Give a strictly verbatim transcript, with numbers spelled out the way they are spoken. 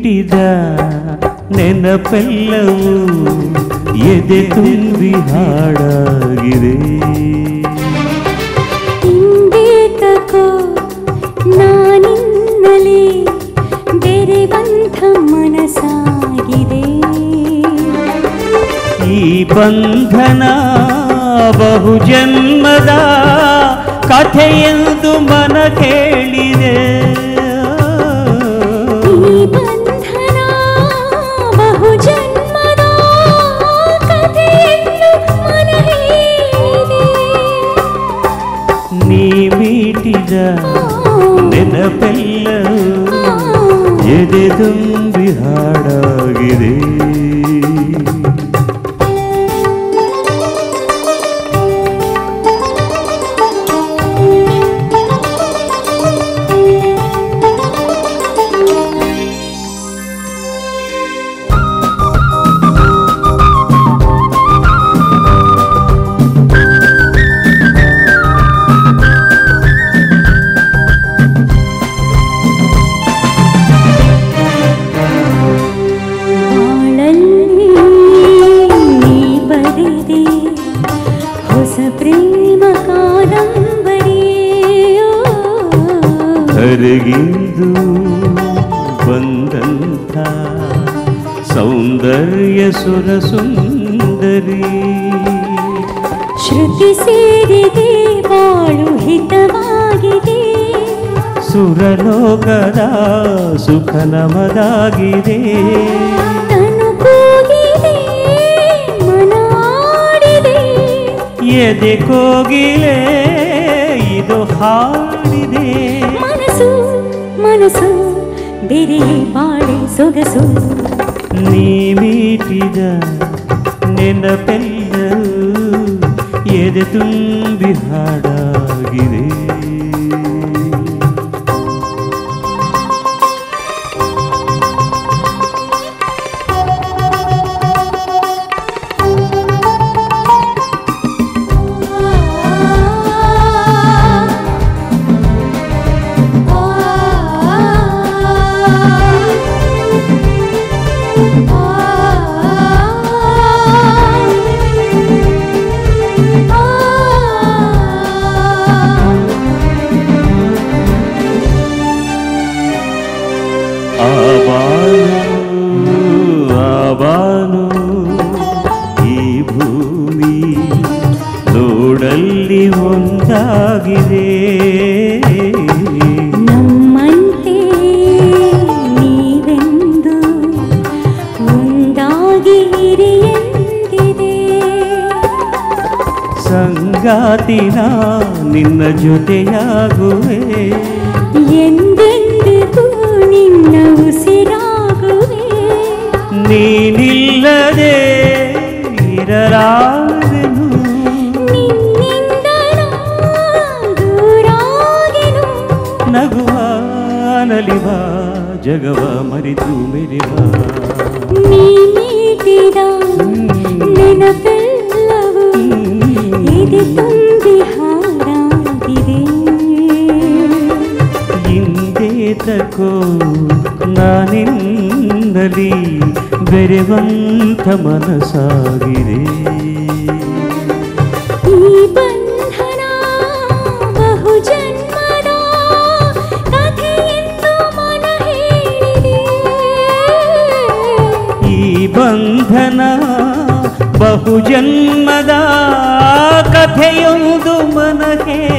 ಮೀಟಿದ ನೆನಪೆಲ್ಲವೂ ಎದೆ ತುಂಬಿ ಹಾಡಾಗಿದೆ. ಇಂದೇತಕೋ ನಾನಿನ್ನಲೇ ಬೆರೆವಂಥ ಮನಸಾಗಿದೆ. ಈ ಬಂಧನ ಬಹುಜನ್ಮದ ಕಥೆಯೆಂದು ಮನ ಕೇಳಿದೆ. ಈ ಬಂಧನ ಬಹುಜನ್ಮದ ಕಥೆಯೆಂದು ಮನ ಹೇಳಿದೆ. ನೀ ಮೀಟಿದ ನೆನಪೆಲ್ಲವೂ ಎದೆ ತುಂಬಿ ಹಾಡಾಗಿದೆ. ಕರಗಿಂದು ಬಂದಂಥ ಸೌಂದರ್ಯ ಸುರ ಸುಂದರಿ. ಶ್ರುತಿ ಸೇರಿದೆ ಬಾಳು ಹಿತವಾಗಿದೆ. ಸುರಲೋಕದ ಸುಖ ನಮದಾಗಿದೆ. ತನು ಕೂಗಿದೆ ಮನಾಡಿದೆ. ಎದೆ ಕೋಗಿಲೆ ಇದು ಹಾಡಿದೆ. ಮನಸ್ಸು ಮನಸ್ಸು ಬೇರೆ ಬಾಳೆ ಸೊಗಸು. ನೀ ಮೀಟಿದ ನೆನಪೆಲ್ಲವೂ ಎದೆ ತುಂಬಿ ಹಾಡಾಗಿದೆ. ಆಬಾನು ಈ ಭೂಮಿ ನೋಡಲ್ಲಿ ಒಂದಾಗಿದೆ. ನಮ್ಮಂತೆ ನೀವೆಂದು ಒಂದಾಗಿ ಹಿರಿಯಂದಿದೆ. ಸಂಗಾತಿನ ನಿನ್ನ ಜೊತೆಯಾಗುವೆ. ಎಂದೆಂದಿಗೂ ನಿನ್ನ ಉಸಿರಾಗುವೆ. ನೀನಿಲ್ಲದೆ ಇರಲಾರೆನು. ನಿನ್ನಿಂದ ದೂರಾಗೆನು. ನಗುವ ನಲಿವ ಜಗವ ಮರೆತು ಮೆರೆವ. ನೀ ಮೀಟಿದ ನೆನಪೆಲ್ಲವೂ ಎದೆ ತುಂಬಿ ಹಾಡಾಗಿದೆ. ಇಂದೇತಕೋ ನಾನಿನ್ನಲಿ ಬೆರೆವಂಥ ಮನಸಾಗಿದೆ. ಈ ಬಂಧನ ಬಹುಜನ್ಮದ ಕಥೆಯೆಂದು ಮನ ಹೇಳಿದೆ. ಈ ಬಂಧನ ಬಹುಜನ್ಮದ ಕಥೆಯೊಂದು ಮನ ಹೇಳಿದೆ.